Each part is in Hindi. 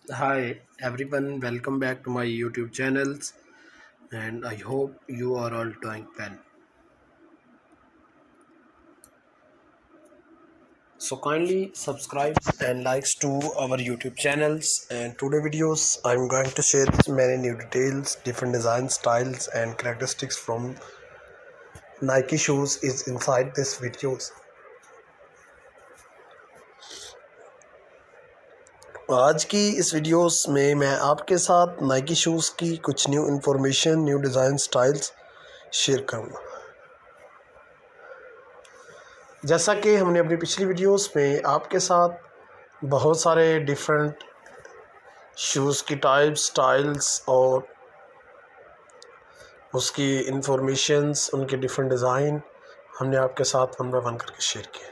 Hi everyone, welcome back to my YouTube channels and I hope you are all doing well. So kindly subscribe and likes to our YouTube channels, and today videos I'm going to share many new details, different design styles and characteristics from Nike shoes is inside this videos. आज की इस वीडियोस में मैं आपके साथ नाइकी शूज़ की कुछ new information, new design styles share करूँगा। जैसा कि हमने अपनी पिछली वीडियोस में आपके साथ बहुत सारे डिफरेंट शूज़ की टाइप्स, स्टाइल्स और उसकी इंफॉर्मेशंस, उनके डिफरेंट डिज़ाइन हमने आपके साथ वन बाय वन करके शेयर किए।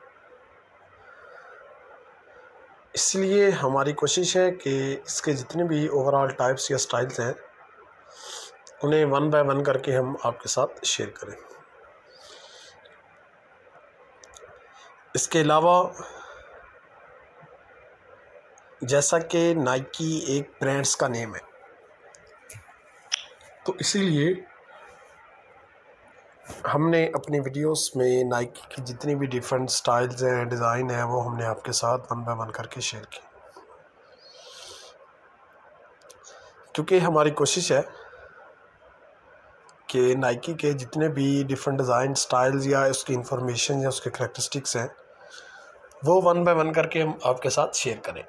इसलिए हमारी कोशिश है कि इसके जितने भी ओवरऑल टाइप्स या स्टाइल्स हैं उन्हें वन बाय वन करके हम आपके साथ शेयर करें। इसके अलावा जैसा कि नाइकी एक ब्रांड्स का नेम है, तो इसीलिए हमने अपनी वीडियोस में नाइकी की जितनी भी डिफरेंट स्टाइल्स हैं, डिज़ाइन हैं, वो हमने आपके साथ वन बाय वन करके शेयर की, क्योंकि हमारी कोशिश है कि नाइकी के जितने भी डिफरेंट डिज़ाइन स्टाइल्स या उसकी इंफॉर्मेशन या उसके करैक्टरिस्टिक्स हैं वो वन बाय वन करके हम आपके साथ शेयर करें।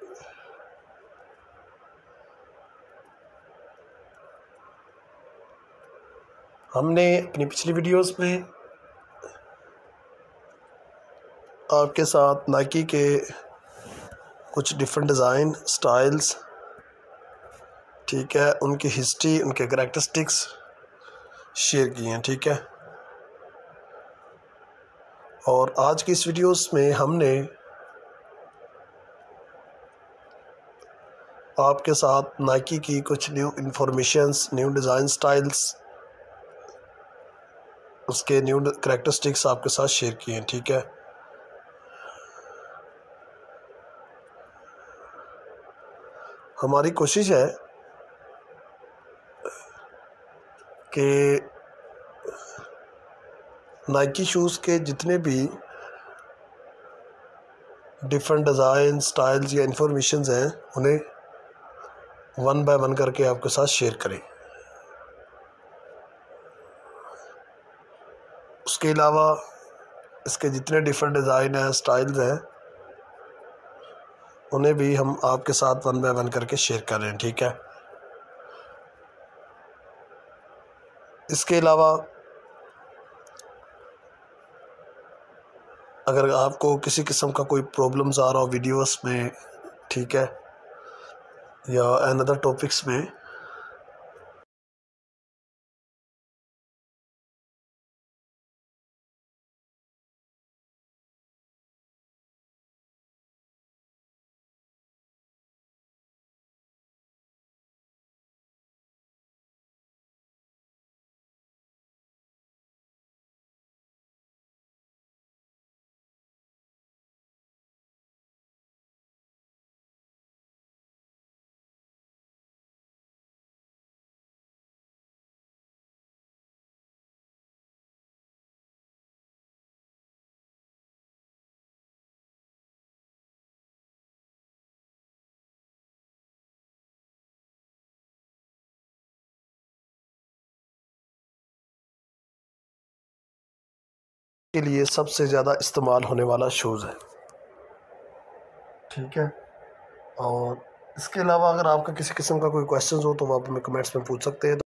हमने अपनी पिछली वीडियोस में आपके साथ नाइकी के कुछ डिफरेंट डिज़ाइन स्टाइल्स, ठीक है, उनकी हिस्ट्री, उनके करैक्टरिस्टिक्स शेयर किए हैं, ठीक है। और आज की इस वीडियोस में हमने आपके साथ नाइकी की कुछ new informations, new design styles, उसके न्यू करैक्टरिस्टिक्स आपके साथ शेयर किए हैं, ठीक है। हमारी कोशिश है कि नाइकी शूज़ के जितने भी डिफरेंट डिज़ाइन स्टाइल्स या इंफॉर्मेशंस हैं उन्हें वन बाय वन करके आपके साथ शेयर करें। उसके अलावा इसके जितने डिफरेंट डिज़ाइन हैं, स्टाइल्स हैं, उन्हें भी हम आपके साथ वन बाय वन करके शेयर कर रहे हैं, ठीक है। इसके अलावा अगर आपको किसी किस्म का कोई प्रॉब्लम्स आ रहा हो वीडियोस में, ठीक है, या अनदर टॉपिक्स में, के लिए सबसे ज़्यादा इस्तेमाल होने वाला शूज़ है, ठीक है। और इसके अलावा अगर आपका किसी किस्म का कोई क्वेश्चन हो तो आप हमें कमेंट्स में पूछ सकते हैं।